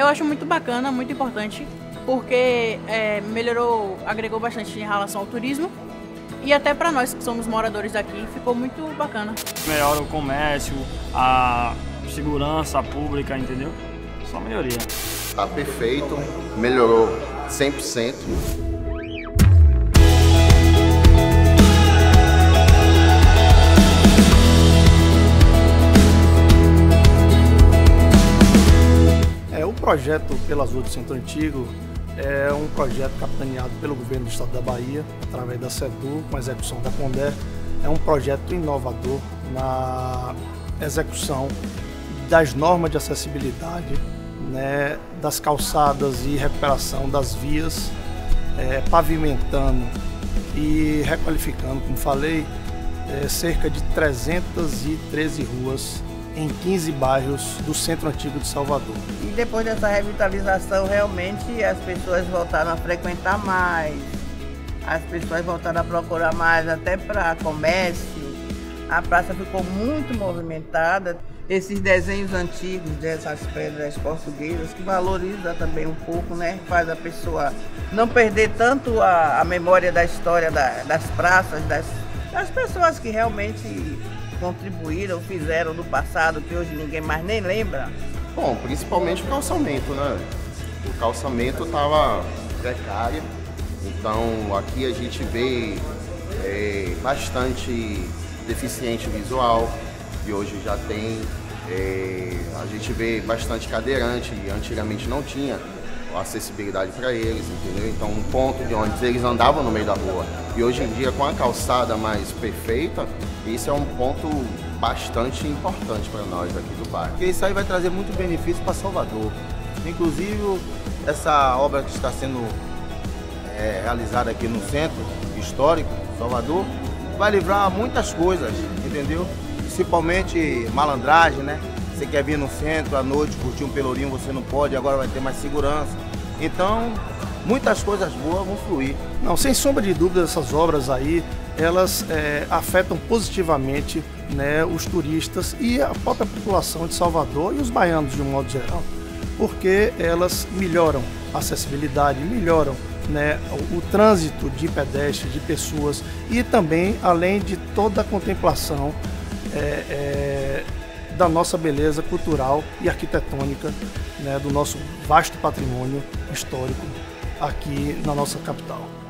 Eu acho muito bacana, muito importante, porque melhorou, agregou bastante em relação ao turismo e até para nós que somos moradores daqui ficou muito bacana. Melhora o comércio, a segurança pública, entendeu? Só melhoria. Tá perfeito, melhorou 100%. O projeto Pelas Ruas do Centro Antigo é um projeto capitaneado pelo governo do estado da Bahia, através da SEDUR, com a execução da CONDER. É um projeto inovador na execução das normas de acessibilidade, né, das calçadas e recuperação das vias, pavimentando e requalificando, como falei, cerca de 313 ruas em 15 bairros do Centro Antigo de Salvador. E depois dessa revitalização, realmente as pessoas voltaram a frequentar mais, as pessoas voltaram a procurar mais até para comércio, a praça ficou muito movimentada. Esses desenhos antigos dessas pedras portuguesas que valoriza também um pouco, né? Faz a pessoa não perder tanto a memória da história das praças, das pessoas que realmente contribuíram, fizeram no passado, que hoje ninguém mais nem lembra. Bom, principalmente o calçamento, né? O calçamento estava precário, então aqui a gente vê bastante deficiente visual, e hoje já tem, a gente vê bastante cadeirante, e antigamente não tinha acessibilidade para eles, entendeu? Então um ponto de ônibus, eles andavam no meio da rua, e hoje em dia com a calçada mais perfeita, isso é um ponto bastante importante para nós aqui do bairro. Porque isso aí vai trazer muito benefício para Salvador. Inclusive essa obra que está sendo realizada aqui no centro histórico, Salvador, vai livrar muitas coisas, entendeu? Principalmente malandragem, né? Você quer vir no centro à noite, curtir um pelourinho, você não pode, agora vai ter mais segurança. Então, muitas coisas boas vão fluir. Não, sem sombra de dúvida, essas obras aí, elas afetam positivamente, né, os turistas e a própria população de Salvador e os baianos de um modo geral, porque elas melhoram a acessibilidade, melhoram, né, o trânsito de pedestres, de pessoas, e também, além de toda a contemplação da nossa beleza cultural e arquitetônica, né, do nosso vasto patrimônio histórico aqui na nossa capital.